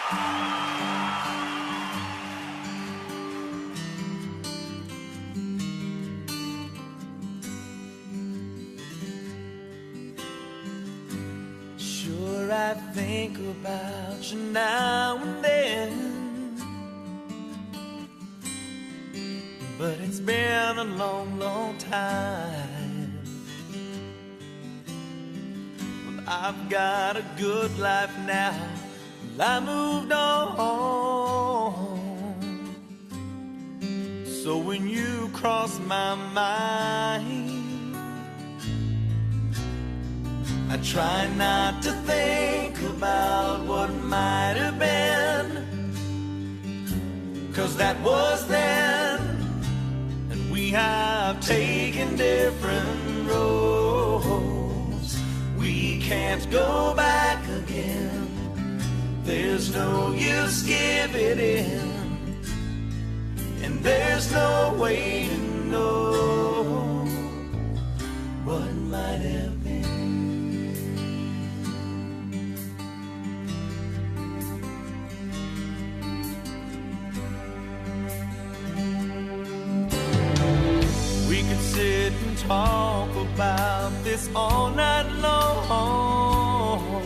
Sure, I think about you now and then, but it's been a long, long time. Well, I've got a good life now, well, I moved on. So when you cross my mind, I try not to think about what might have been, 'cause that was then, and we have taken different roads. We can't go back again. There's no use giving in, and there's no way to know what might have been. Sit and talk about this all night long,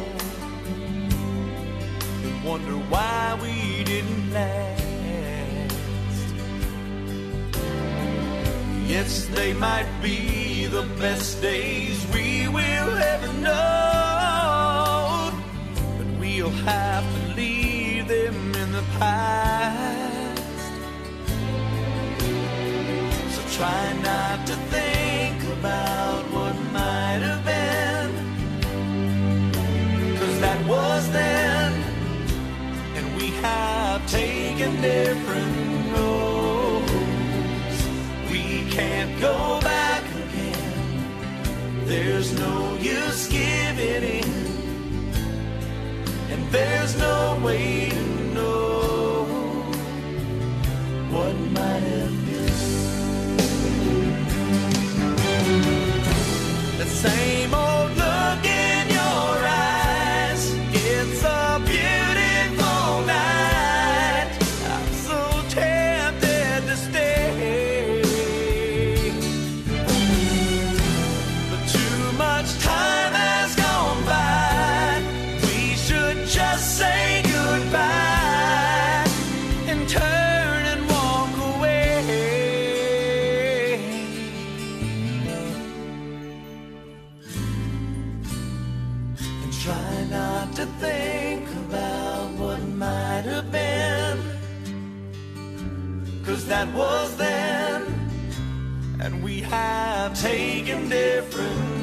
and wonder why we didn't last. Yes, they might be the best days we will ever know, but we'll have to leave them in the past. So try not to think about what might have been, 'cause that was then, and we have taken different roads. We can't go back again. There's no use giving in, and there's no way to know what might have been. The same old look in your eyes, it's a beautiful night. I'm so tempted to stay, but too much time has gone by. We should just say goodbye and turn and walk away. Try not to think about what might have been, 'cause that was then, and we have taken different